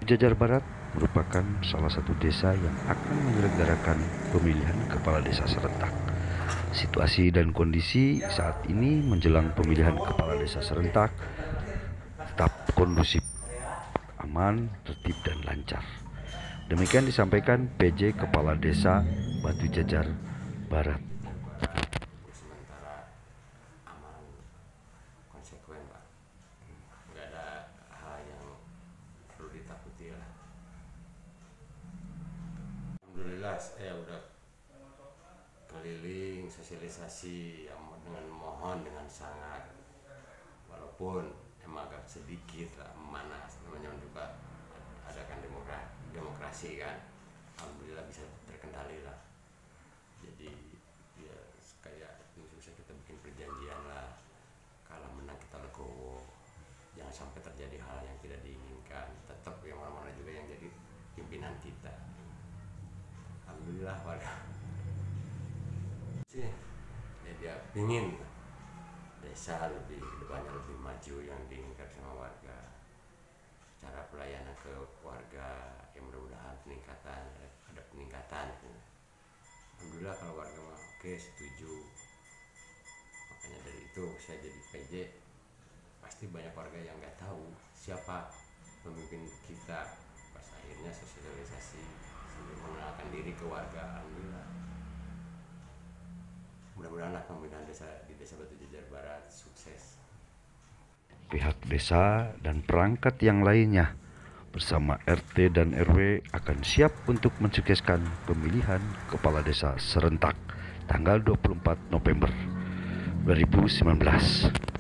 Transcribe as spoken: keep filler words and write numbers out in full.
Jajar Barat merupakan salah satu desa yang akan menyelenggarakan pemilihan kepala desa serentak. Situasi dan kondisi saat ini menjelang pemilihan kepala desa serentak tetap kondusif, aman, tertib, dan lancar. Demikian disampaikan P J Kepala Desa Batu Jajar Barat. Sementara aman, konsekuen Pak, nggak ada hal yang perlu ditakuti lah. Alhamdulillah saya udah keliling sosialisasi dengan mohon dengan sangat, walaupun emang agak sedikit lah memanas, namanya juga adakan demokrasi, demokrasi kan. Alhamdulillah bisa terkendali lah. Jadi ya kayak bisa kita bikin perjanjian lah, kalah menang kita legowo, jangan sampai terjadi hal yang tidak diinginkan. Tetap yang mana-mana juga yang jadi pimpinan kita. Alhamdulillah warga sih ya, dia ingin desa lebih banyak lebih maju yang diinginkan sama warga. Cara pelayanan ke warga yang mudah-mudahan peningkatan ada peningkatan. Alhamdulillah kalau warga mah oke, setuju. Makanya dari itu saya jadi P J, pasti banyak warga yang nggak tahu siapa pemimpin kita. Pas akhirnya sosialisasi sambil mengenalkan diri ke warga. Alhamdulillah, mudah-mudahan pemilihan desa di desa Batu Jajar Barat sukses. Pihak desa dan perangkat yang lainnya bersama R T dan R W akan siap untuk mensukseskan pemilihan kepala desa serentak tanggal dua puluh empat November dua ribu sembilan belas.